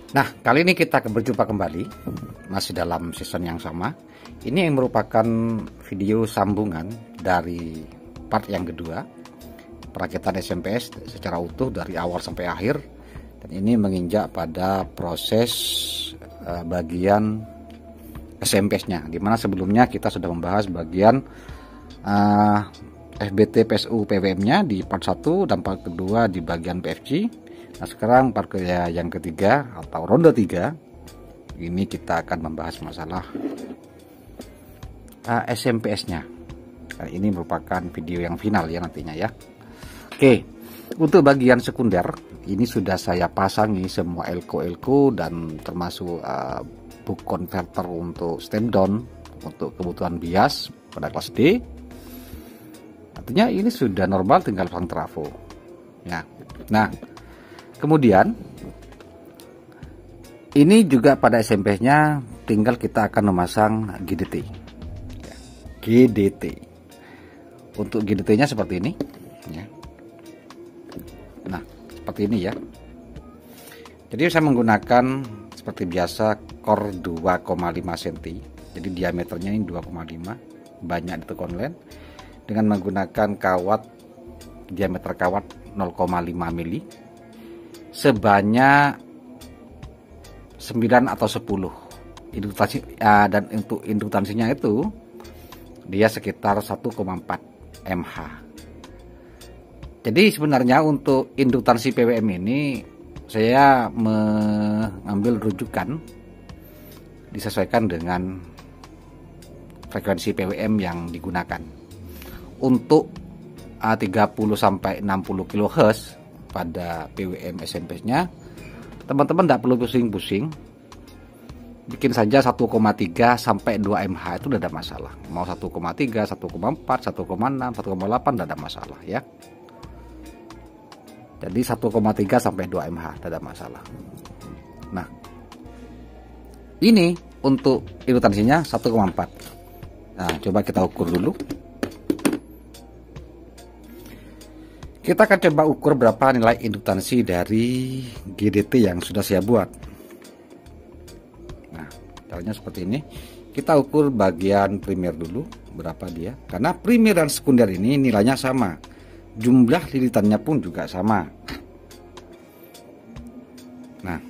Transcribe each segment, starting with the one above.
Nah, kali ini kita berjumpa kembali, masih dalam season yang sama. Ini yang merupakan video sambungan dari part yang kedua, perakitan SMPS secara utuh dari awal sampai akhir. Dan ini menginjak pada proses bagian SMPS-nya, dimana sebelumnya kita sudah membahas bagian FBT PSU PWM-nya di part 1 dan part kedua di bagian PFG. Nah, sekarang part yang ketiga atau ronde 3 ini kita akan membahas masalah SMPS-nya. Nah, ini merupakan video yang final ya nantinya ya. Oke, untuk bagian sekunder ini sudah saya pasangi semua elko dan termasuk book converter untuk step down untuk kebutuhan bias pada kelas D. Artinya ini sudah normal, tinggal pasang trafo ya. Nah, kemudian ini juga pada SMPS-nya tinggal kita akan memasang GDT. GDT. Untuk GDT-nya seperti ini ya. Nah, seperti ini ya. Jadi saya menggunakan seperti biasa core 2,5 cm. Jadi diameternya ini 2,5, banyak di toko online, dengan menggunakan kawat diameter kawat 0,5 mili sebanyak 9 atau 10 induktasi, dan untuk induktansinya itu dia sekitar 1,4 mH. Jadi sebenarnya untuk induktansi PWM ini saya mengambil rujukan disesuaikan dengan frekuensi PWM yang digunakan. Untuk 30 sampai 60 kHz pada PWM SMPS-nya, teman-teman tidak perlu pusing-pusing, bikin saja 1,3 sampai 2 mH itu tidak ada masalah. Mau 1,3, 1,4, 1,6, 1,8 tidak ada masalah ya. Jadi 1,3 sampai 2 mH tidak ada masalah. Nah, ini untuk induktansinya 1,4. Nah, coba kita ukur dulu. Kita akan coba ukur berapa nilai induktansi dari GDT yang sudah saya buat. Nah, caranya seperti ini. Kita ukur bagian primer dulu, berapa dia. Karena primer dan sekunder ini nilainya sama. Jumlah lilitannya pun juga sama. Nah,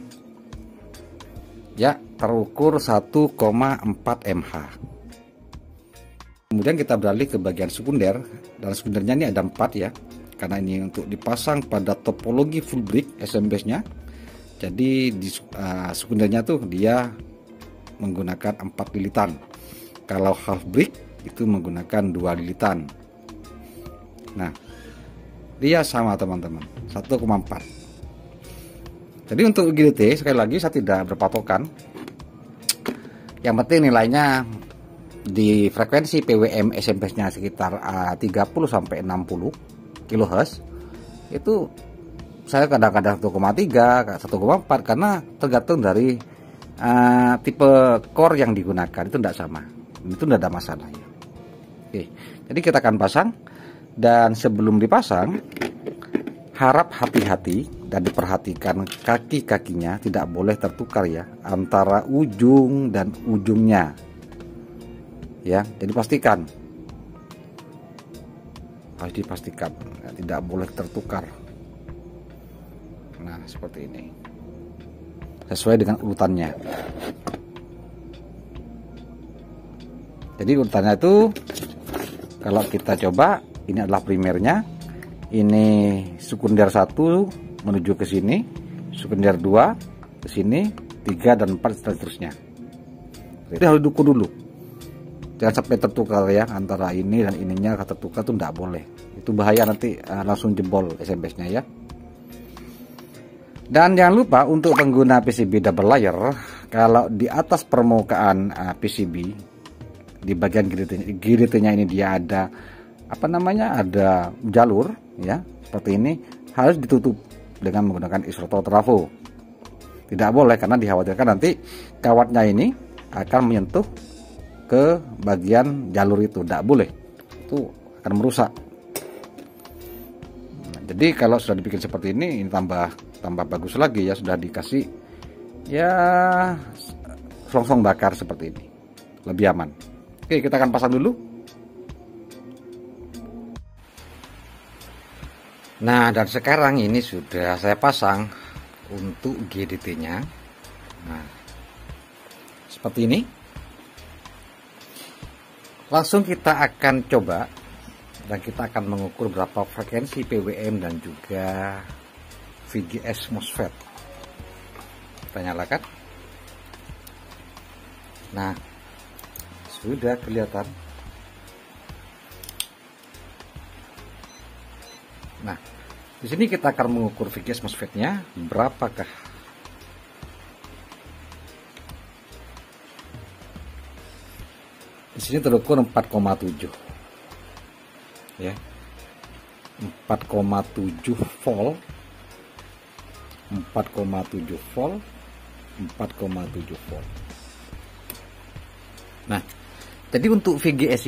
ya terukur 1,4 mH. Kemudian kita beralih ke bagian sekunder. Dan sekundernya ini ada 4 ya. Karena ini untuk dipasang pada topologi full brick SMPS-nya. Jadi di sekundernya tuh dia menggunakan 4 lilitan. Kalau half brick itu menggunakan 2 lilitan. Nah, dia sama teman-teman, 1,4. Jadi untuk GDT sekali lagi saya tidak berpatokan. Yang penting nilainya di frekuensi PWM SMPS-nya sekitar 30 sampai 60 kHz. Itu saya kadang-kadang 1,3, 1,4 karena tergantung dari tipe core yang digunakan, itu tidak sama. Itu tidak ada masalah ya. Oke, jadi kita akan pasang, dan sebelum dipasang harap hati-hati dan diperhatikan kaki-kakinya tidak boleh tertukar ya antara ujung dan ujungnya. Ya, jadi pastikan, harus dipastikan tidak boleh tertukar. Nah, seperti ini, sesuai dengan urutannya. Jadi urutannya itu kalau kita coba, ini adalah primernya, ini sekunder 1 menuju ke sini, sekunder 2 ke sini, 3 dan 4 seterusnya. Jadi harus diukur dulu. Jangan sampai tertukar ya, antara ini dan ininya tertukar tuh tidak boleh. Itu bahaya, nanti langsung jebol SMPS-nya ya. Dan jangan lupa untuk pengguna PCB double layer, kalau di atas permukaan PCB di bagian GDT-nya ini dia ada ada jalur ya, seperti ini, harus ditutup dengan menggunakan isolator trafo. Tidak boleh, karena dikhawatirkan nanti kawatnya ini akan menyentuh ke bagian jalur itu. Tidak boleh, itu akan merusak. Nah, jadi kalau sudah dibikin seperti ini tambah bagus lagi ya, sudah dikasih ya selongsong bakar seperti ini, lebih aman. Oke, kita akan pasang dulu. Nah, dan sekarang ini sudah saya pasang untuk GDT-nya. Nah, seperti ini. Langsung kita akan coba dan kita akan mengukur berapa frekuensi PWM dan juga VGS MOSFET. Kita nyalakan. Nah, sudah kelihatan. Nah, di sini kita akan mengukur VGS MOSFET-nya berapakah. Di sini terukur 4,7. Ya. 4,7 volt. 4,7 volt. 4,7 volt. Nah, jadi untuk VGS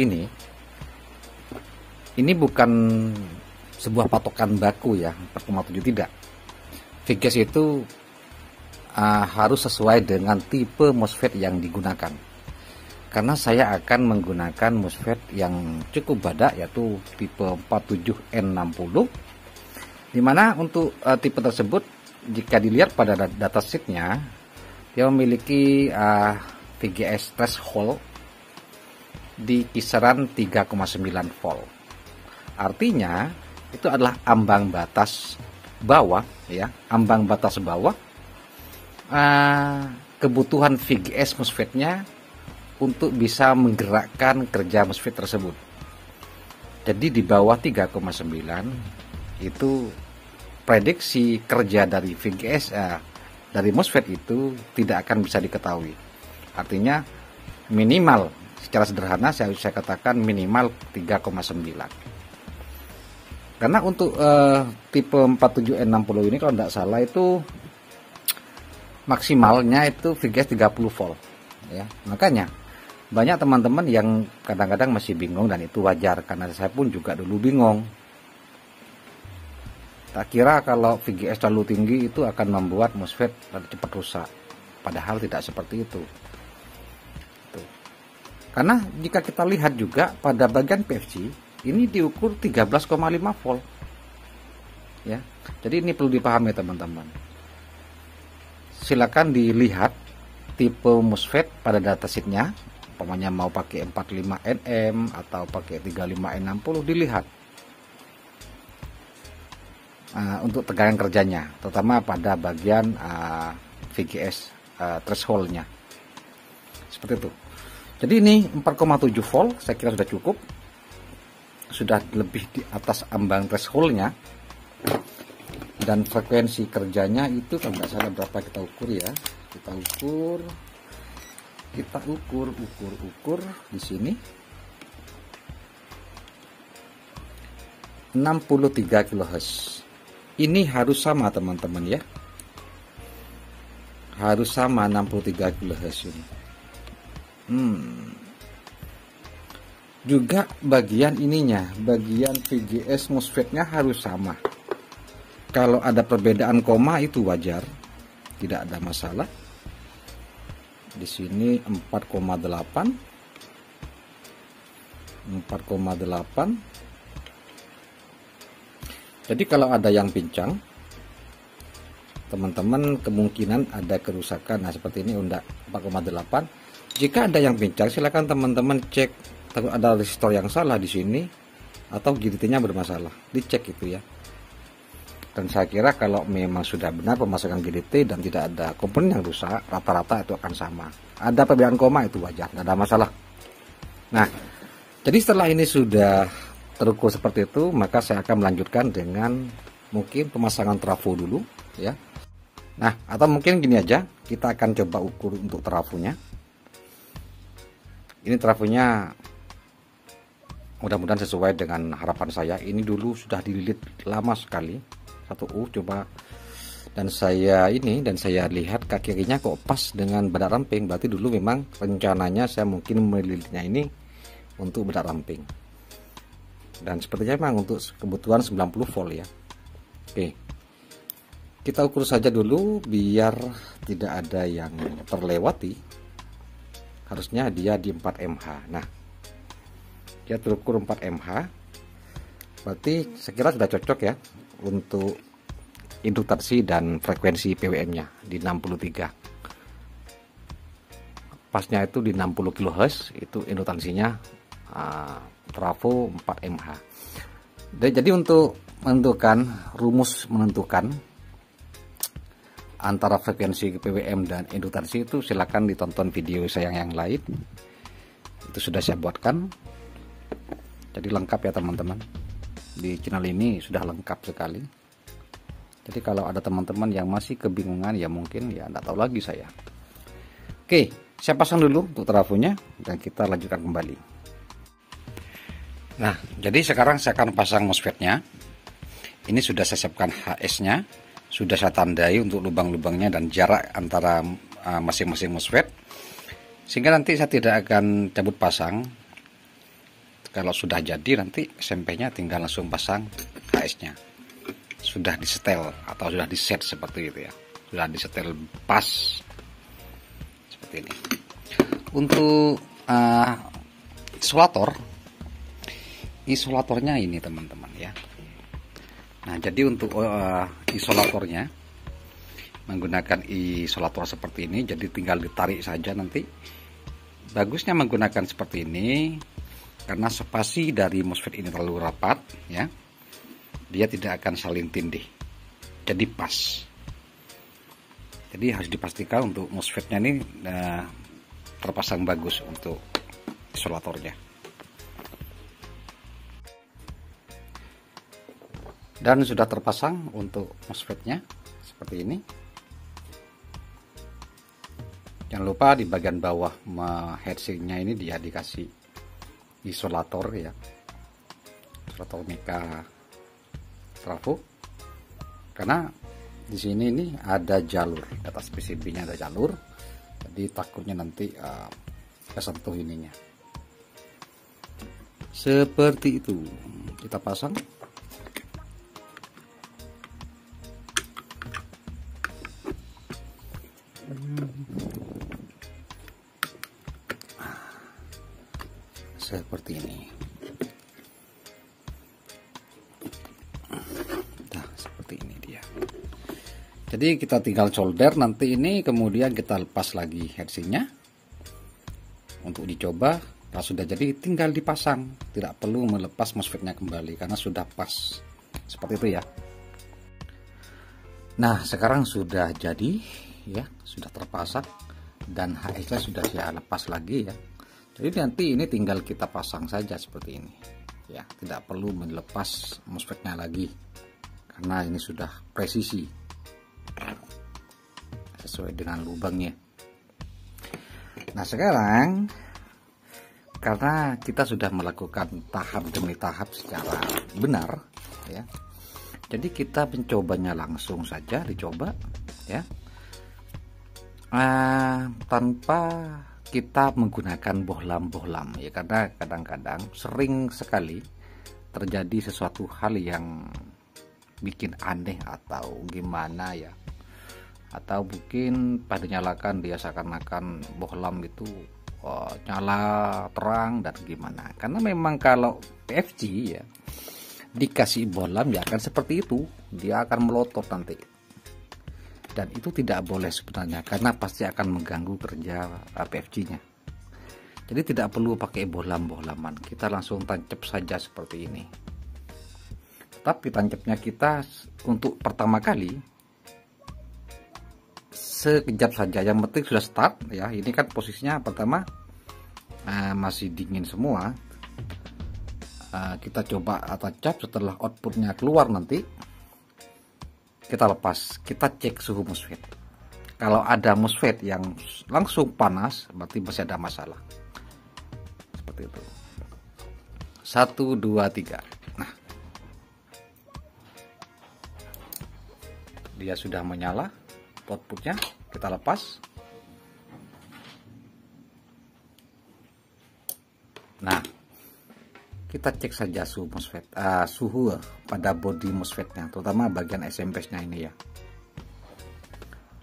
ini bukan sebuah patokan baku ya, 4,7 tidak. VGS itu harus sesuai dengan tipe MOSFET yang digunakan. Karena saya akan menggunakan MOSFET yang cukup badak, yaitu tipe 47N60. Dimana untuk tipe tersebut, jika dilihat pada datasheetnya, dia memiliki VGS threshold di kisaran 3,9 volt. Artinya itu adalah ambang batas bawah ya, ambang batas bawah kebutuhan VGS MOSFET-nya untuk bisa menggerakkan kerja MOSFET tersebut. Jadi di bawah 3,9 itu prediksi kerja dari VGS dari MOSFET itu tidak akan bisa diketahui. Artinya minimal, secara sederhana saya katakan minimal 3,9. Karena untuk tipe 47N60 ini kalau tidak salah itu maksimalnya itu VGS 30 volt ya. Makanya banyak teman-teman yang kadang-kadang masih bingung, dan itu wajar karena saya pun juga dulu bingung. Tak kira kalau VGS terlalu tinggi itu akan membuat MOSFET cepat rusak. Padahal tidak seperti itu. Tuh. Karena jika kita lihat juga pada bagian PFC ini diukur 13,5 volt ya. Jadi ini perlu dipahami teman-teman. Silakan dilihat tipe MOSFET pada datasheetnya, umpamanya mau pakai 45nm atau pakai 35N60, dilihat untuk tegangan kerjanya, terutama pada bagian VGS thresholdnya seperti itu. Jadi ini 4,7 volt saya kira sudah cukup, sudah lebih di atas ambang thresholdnya. Dan frekuensi kerjanya itu kalau nggak salah berapa kita ukur ya, kita ukur di sini 63 kHz. Ini harus sama teman-teman ya, harus sama 63 kHz ini. Juga bagian ininya, bagian VGS MOSFET-nya harus sama. Kalau ada perbedaan koma itu wajar, tidak ada masalah. Di sini 4,8. Jadi kalau ada yang pincang, teman-teman kemungkinan ada kerusakan. Nah seperti ini udah 4,8. Jika ada yang pincang, silakan teman-teman cek ada resistor yang salah di sini atau GDT-nya bermasalah, dicek itu ya. Dan saya kira kalau memang sudah benar pemasangan GDT dan tidak ada komponen yang rusak, rata-rata itu akan sama. Ada perbedaan koma itu wajar, nggak ada masalah. Nah, jadi setelah ini sudah terukur seperti itu, maka saya akan melanjutkan dengan mungkin pemasangan trafo dulu ya. Nah, atau mungkin gini aja, kita akan coba ukur untuk trafonya. Ini trafonya mudah-mudahan sesuai dengan harapan saya. Ini dulu sudah dililit lama sekali. 1U coba, dan saya lihat kaki-kakinya kok pas dengan bedak ramping. Berarti dulu memang rencananya saya mungkin melilitnya ini untuk bedak ramping, dan sepertinya memang untuk kebutuhan 90 volt ya. Oke, Kita ukur saja dulu biar tidak ada yang terlewati. Harusnya dia di 4 mH. Nah, dia terukur 4 mH. Berarti sekira sudah cocok ya untuk induktasi dan frekuensi PWM-nya di 63. Pasnya itu di 60 kHz, itu induktasinya trafo 4 mH. Jadi untuk menentukan rumus menentukan antara frekuensi PWM dan induktasi itu silakan ditonton video saya yang lain. Itu sudah saya buatkan. Jadi lengkap ya teman-teman. Di channel ini sudah lengkap sekali. Jadi kalau ada teman-teman yang masih kebingungan ya mungkin ya enggak tahu lagi saya. Oke, saya pasang dulu untuk trafonya dan kita lanjutkan kembali. Nah, jadi sekarang saya akan pasang MOSFET-nya. Ini sudah saya siapkan HS-nya. Sudah saya tandai untuk lubang-lubangnya dan jarak antara masing-masing MOSFET, sehingga nanti saya tidak akan cabut pasang. Kalau sudah jadi nanti SMP-nya tinggal langsung pasang HS-nya. Sudah disetel atau sudah diset seperti itu ya, sudah disetel pas seperti ini. Untuk isolatornya ini teman-teman ya. Nah, jadi untuk isolatornya menggunakan isolator seperti ini, jadi tinggal ditarik saja nanti. Bagusnya menggunakan seperti ini karena spasi dari MOSFET ini terlalu rapat ya. Dia tidak akan saling tindih. Jadi pas. Jadi harus dipastikan untuk MOSFET-nya ini terpasang bagus untuk isolatornya. Dan sudah terpasang untuk MOSFET-nya seperti ini. Jangan lupa di bagian bawah heatsink-nya ini dia dikasih isolator ya, isolator mika trafo. Karena di sini ini ada jalur, di atas PCB-nya ada jalur, jadi takutnya nanti kesentuh ininya. Seperti itu kita pasang. Seperti ini. Nah, seperti ini dia. Jadi kita tinggal solder nanti ini, kemudian kita lepas lagi heatsinknya untuk dicoba. Kalau sudah jadi tinggal dipasang, tidak perlu melepas MOSFET-nya kembali karena sudah pas. Seperti itu ya. Nah, sekarang sudah jadi ya, sudah terpasang dan HS-nya sudah saya lepas lagi ya. Jadi nanti ini tinggal kita pasang saja seperti ini ya, tidak perlu melepas MOSFET-nya lagi karena ini sudah presisi sesuai dengan lubangnya. Nah, sekarang karena kita sudah melakukan tahap demi tahap secara benar ya, jadi kita mencobanya langsung saja, dicoba ya, tanpa kita menggunakan bohlam-bohlam ya, karena kadang-kadang sering sekali terjadi sesuatu hal yang bikin aneh atau gimana ya, atau mungkin pada nyalakan dia seakan-akan bohlam itu nyala terang dan gimana. Karena memang kalau PFG ya dikasih bohlam ya akan seperti itu, dia akan melotot nanti. Dan itu tidak boleh sebenarnya karena pasti akan mengganggu kerja PFG-nya. Jadi tidak perlu pakai bohlam-bohlaman, kita langsung tancap saja seperti ini. Tapi tancapnya kita untuk pertama kali sekejap saja, yang penting sudah start ya. Ini kan posisinya pertama masih dingin semua. Kita coba tancap, setelah outputnya keluar nanti kita lepas, kita cek suhu MOSFET. Kalau ada MOSFET yang langsung panas, berarti masih ada masalah. Seperti itu. 1, 2, 3. Nah, dia sudah menyala, outputnya kita lepas. Nah, kita cek saja suhu MOSFET, suhu pada bodi MOSFET-nya, terutama bagian SMP-nya ini ya.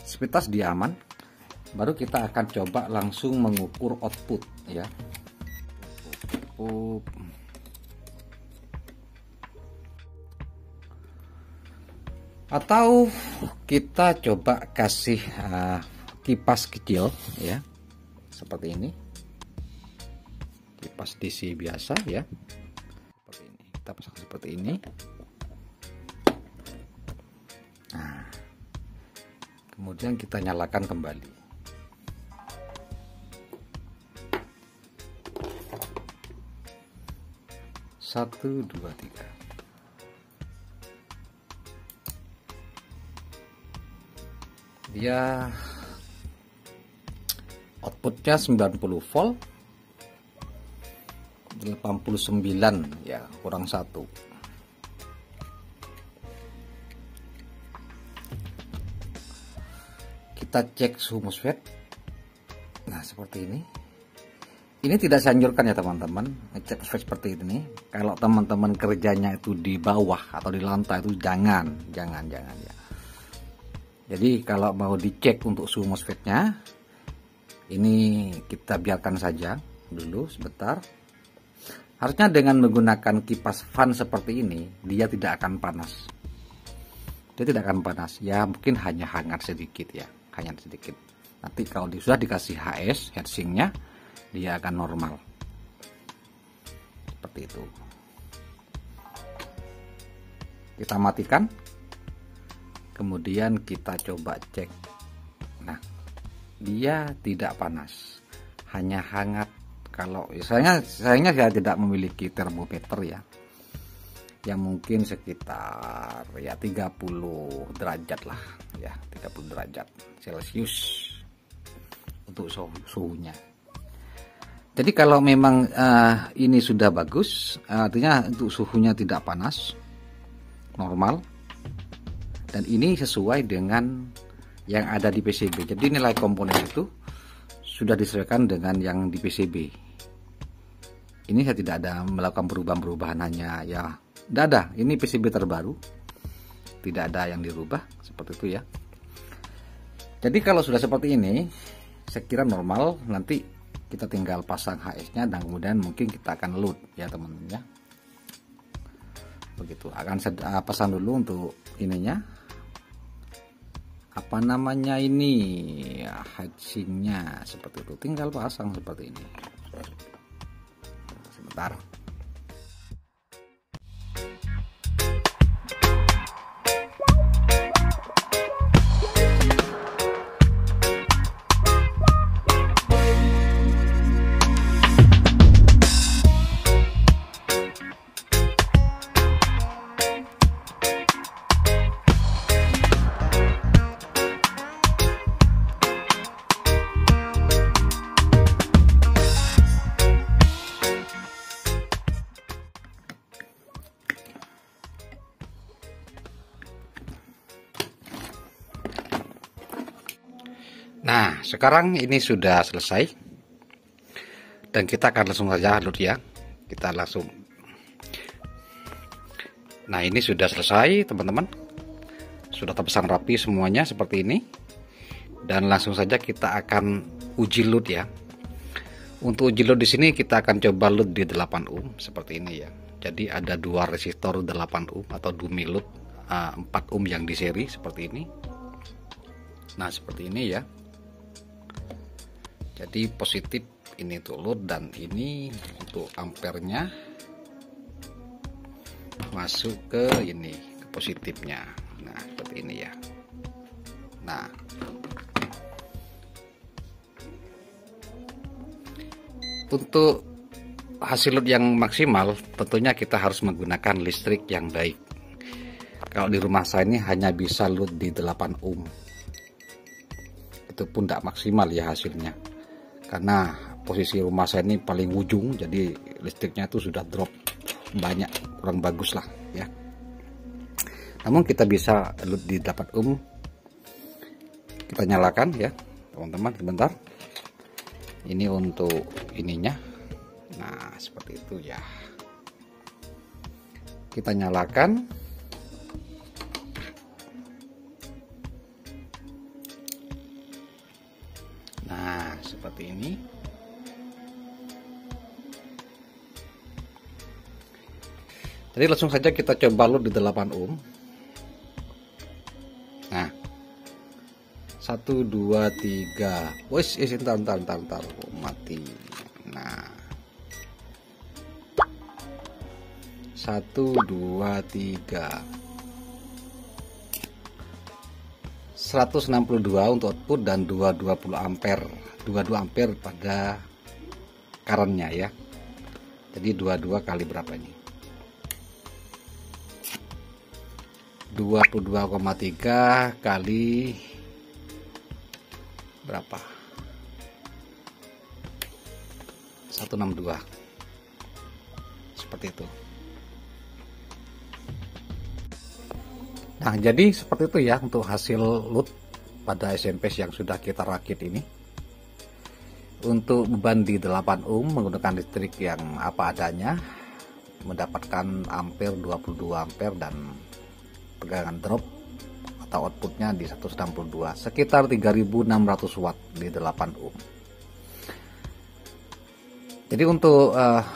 sepintas dia aman. Baru kita akan coba langsung mengukur output ya. Atau kita coba kasih kipas kecil ya, seperti ini, kipas DC biasa ya, seperti ini. Kita pasang seperti ini. Nah, kemudian kita nyalakan kembali. Satu, dua, tiga. Dia outputnya 90 volt, 89 ya, kurang 1. Kita cek suhu MOSFET. Nah, seperti ini. Ini tidak saya anjurkan ya teman-teman, ngecek MOSFET seperti ini. Kalau teman-teman kerjanya itu di bawah atau di lantai itu jangan ya. Jadi kalau mau dicek untuk suhu MOSFET-nya, ini kita biarkan saja dulu sebentar. Harusnya dengan menggunakan kipas fan seperti ini, dia tidak akan panas. Dia tidak akan panas, ya mungkin hanya hangat sedikit ya, hanya sedikit. Nanti kalau sudah dikasih HS, heatsinknya, dia akan normal. Seperti itu. Kita matikan. Kemudian kita coba cek. Nah, dia tidak panas, hanya hangat. Kalau sayangnya saya tidak memiliki termometer ya, yang mungkin sekitar ya 30 derajat lah ya, 30 derajat Celcius untuk suhunya. Jadi kalau memang ini sudah bagus, artinya untuk suhunya tidak panas, normal. Dan ini sesuai dengan yang ada di PCB. Jadi nilai komponen itu sudah disesuaikan dengan yang di PCB. Ini saya tidak ada melakukan perubahan-perubahan, hanya ya tidak ada. Ini PCB terbaru, tidak ada yang dirubah seperti itu ya. Jadi kalau sudah seperti ini, saya kira normal. Nanti kita tinggal pasang HS-nya dan kemudian mungkin kita akan load ya teman-teman ya. Begitu. Akan saya pasang dulu untuk ininya. Apa namanya ini ya, heatsinknya seperti itu, tinggal pasang seperti ini. Sebentar. Nah, sekarang ini sudah selesai dan kita akan langsung saja load ya. Kita langsung. Nah, ini sudah selesai teman-teman. Sudah terpasang rapi semuanya seperti ini. Dan langsung saja kita akan uji load ya. Untuk uji load di sini kita akan coba load di 8 ohm seperti ini ya. Jadi ada dua resistor 8 ohm atau dummy load 4 ohm yang di seri seperti ini. Nah, seperti ini ya. Jadi positif ini untuk load dan ini untuk ampernya masuk ke ini, ke positifnya. Nah, seperti ini ya. Nah, untuk hasil load yang maksimal tentunya kita harus menggunakan listrik yang baik. Kalau di rumah saya ini hanya bisa load di 8 ohm. Itu pun tidak maksimal ya hasilnya. Karena posisi rumah saya ini paling ujung, jadi listriknya itu sudah drop banyak, kurang bagus lah ya. Namun kita bisa load di 8 ohm. Kita nyalakan ya teman-teman, sebentar. Ini untuk ininya. Nah, seperti itu ya. Kita nyalakan. seperti ini. Jadi langsung saja kita coba load di 8 ohm. Nah, 1 2 3. Wes, entar mati. Nah, 1 2 3. 162 untuk output dan 220 ampere. 22 ampere pada currentnya ya. Jadi 22 kali berapa ini? 22,3 kali berapa? 162. Seperti itu. Nah, jadi seperti itu ya untuk hasil load pada SMP yang sudah kita rakit ini. Untuk beban di 8 ohm menggunakan listrik yang apa adanya, mendapatkan ampere 22 ampere dan tegangan drop atau outputnya di 162, sekitar 3600 watt di 8 ohm. Jadi untuk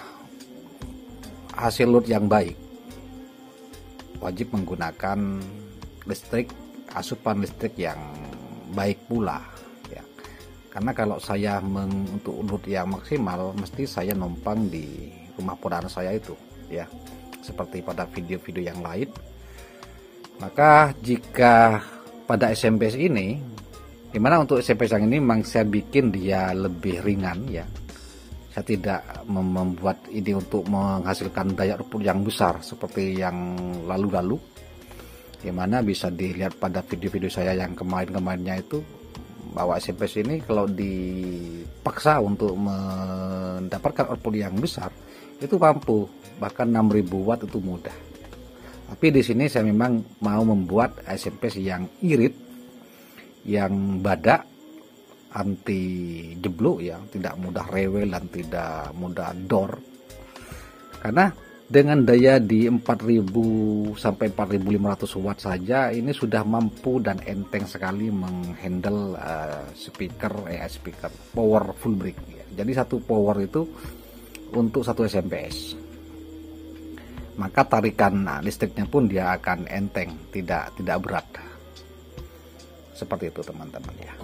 hasil load yang baik wajib menggunakan listrik, asupan listrik yang baik pula ya. Karena kalau saya untuk load yang maksimal, mesti saya numpang di rumah ponakan saya itu ya, seperti pada video-video yang lain. Maka jika pada SMP ini, dimana untuk SMP yang ini memang saya bikin dia lebih ringan ya, saya tidak membuat ini untuk menghasilkan daya output yang besar seperti yang lalu-lalu, dimana bisa dilihat pada video-video saya yang kemarin-kemarinnya itu, bahwa SMP ini kalau dipaksa untuk mendapatkan output yang besar itu mampu, bahkan 6000 watt itu mudah. Tapi di sini saya memang mau membuat SMP yang irit, yang badak, anti jeblok ya, tidak mudah rewel dan tidak mudah dor. Karena dengan daya di 4000 sampai 4500 watt saja ini sudah mampu dan enteng sekali menghandle speaker power full brick ya. Jadi satu power itu untuk satu SMPS. Maka tarikan listriknya pun dia akan enteng, tidak berat. Seperti itu teman-teman ya.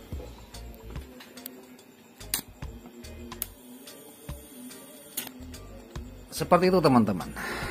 Seperti itu teman-teman.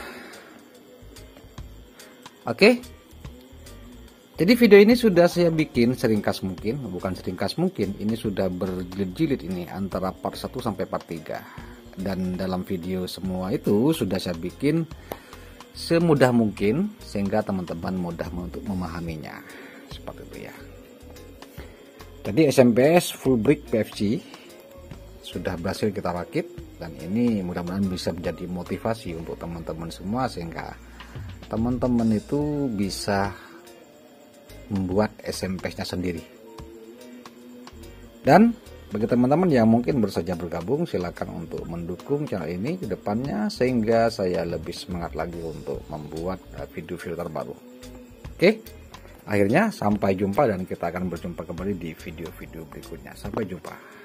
Oke. Jadi video ini sudah saya bikin seringkas mungkin, bukan seringkas mungkin, ini sudah berjilid-jilid ini antara part 1 sampai part 3. Dan dalam video semua itu sudah saya bikin semudah mungkin sehingga teman-teman mudah untuk memahaminya. Seperti itu ya. Jadi SMPS full brick PFC sudah berhasil kita rakit, dan ini mudah-mudahan bisa menjadi motivasi untuk teman-teman semua sehingga teman-teman itu bisa membuat SMPS-nya sendiri. Dan bagi teman-teman yang mungkin baru saja bergabung, silakan untuk mendukung channel ini ke depannya sehingga saya lebih semangat lagi untuk membuat video-video terbaru. Oke, akhirnya sampai jumpa dan kita akan berjumpa kembali di video-video berikutnya. Sampai jumpa.